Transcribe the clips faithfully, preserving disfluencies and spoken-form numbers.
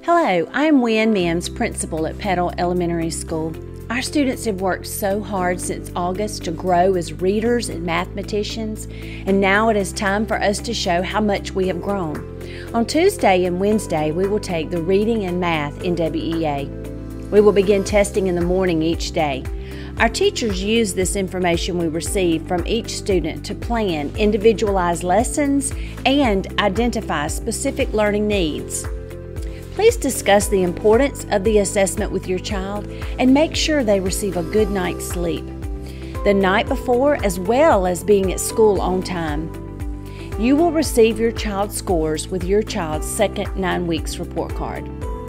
Hello, I am Wynn Mims, principal at Petal Elementary School. Our students have worked so hard since August to grow as readers and mathematicians, and now it is time for us to show how much we have grown. On Tuesday and Wednesday, we will take the reading and math in W E A. We will begin testing in the morning each day. Our teachers use this information we receive from each student to plan individualized lessons and identify specific learning needs. Please discuss the importance of the assessment with your child and make sure they receive a good night's sleep the night before, as well as being at school on time. You will receive your child's scores with your child's second nine weeks report card.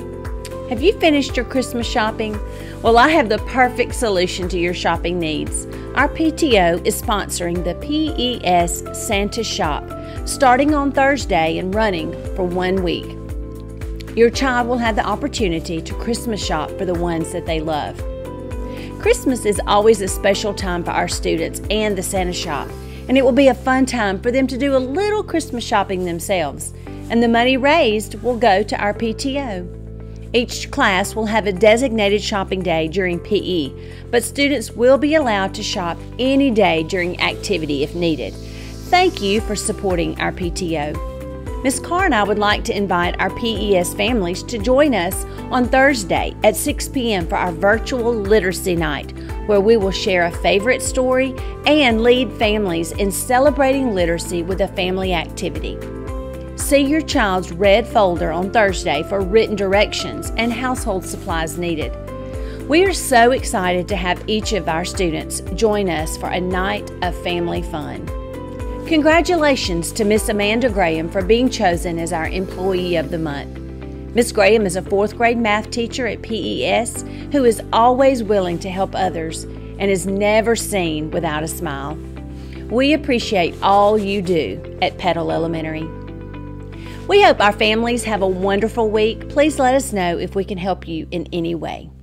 Have you finished your Christmas shopping? Well, I have the perfect solution to your shopping needs. Our P T O is sponsoring the P E S Santa Shop, starting on Thursday and running for one week. Your child will have the opportunity to Christmas shop for the ones that they love. Christmas is always a special time for our students and the Santa Shop, and it will be a fun time for them to do a little Christmas shopping themselves, and the money raised will go to our P T O. Each class will have a designated shopping day during P E, but students will be allowed to shop any day during activity if needed. Thank you for supporting our P T O. Miz Carr and I would like to invite our P E S families to join us on Thursday at six p m for our virtual literacy night, where we will share a favorite story and lead families in celebrating literacy with a family activity. See your child's red folder on Thursday for written directions and household supplies needed. We are so excited to have each of our students join us for a night of family fun. Congratulations to Miss Amanda Graham for being chosen as our Employee of the Month. Miss Graham is a fourth grade math teacher at P E S who is always willing to help others and is never seen without a smile. We appreciate all you do at Petal Elementary. We hope our families have a wonderful week. Please let us know if we can help you in any way.